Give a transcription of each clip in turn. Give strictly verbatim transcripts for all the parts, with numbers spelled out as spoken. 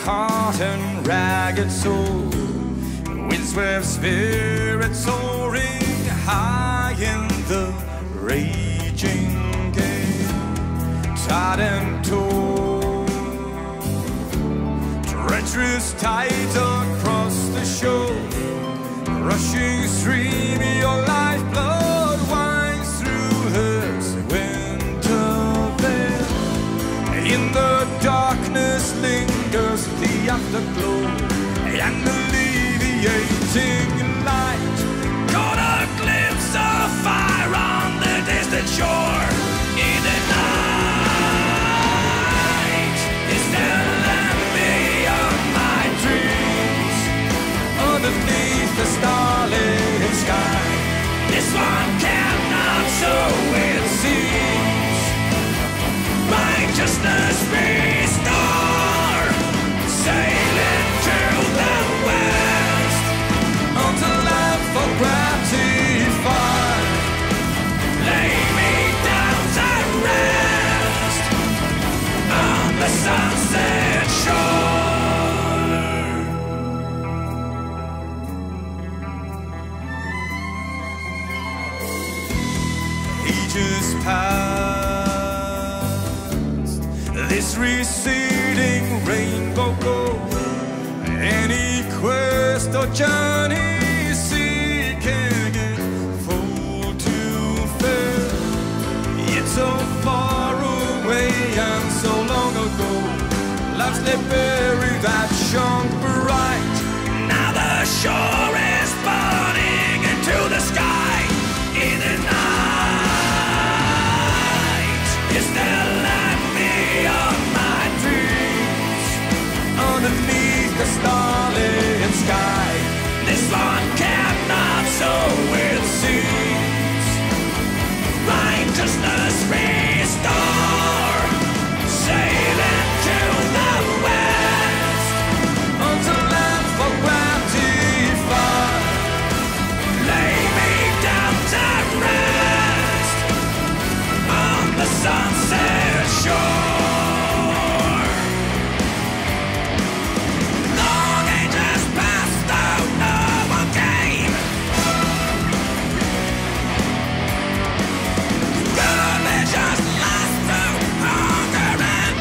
heart and ragged soul, windswept spirit soaring high in the raging gale, tied and torn, treacherous tides across the shore, rushing stream, your lifeblood winds through this winter veil. In the darkness lingers the afterglow and alleviating light. Caught a glimpse of fire on the distant shore in the night. Is there land beyond my dreams, underneath the starlit sky? This one cannot, so it seems, righteousness restore, sailing to the west, unto land for gratified. Lay me down to rest on the sunset shore. Ages past, this receding rainbow goes, any quest or journey seeking it full to fill. It's so far away and so long ago, love's lay buried that shone bright. Now the shore is burning into the sky in the night. Is there land beyond my dreams, underneath the starlit sky? This one cannot, so it seems, righteousness restore, sailing to the west, unto land for gratified. Lay me down to rest on the sunset shore. Long ages past, though no one came, religious lost through hunger and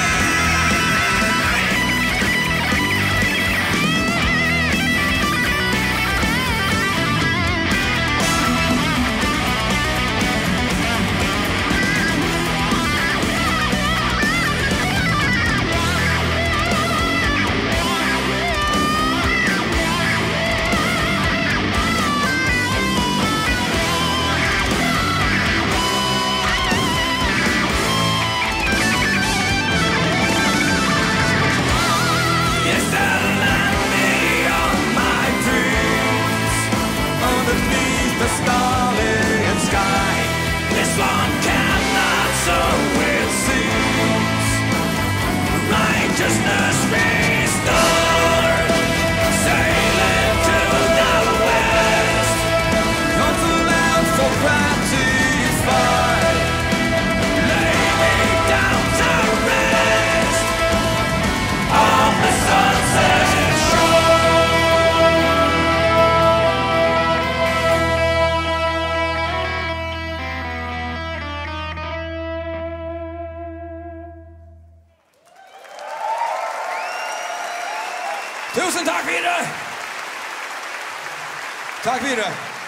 is there land beyond my dreams, underneath the starlit sky? This one cannot, so it seems, righteousness restored, sailing to the west, unto land for gratified. Lay me down to rest on the sunset shore. Tusen takk videre. Takk videre.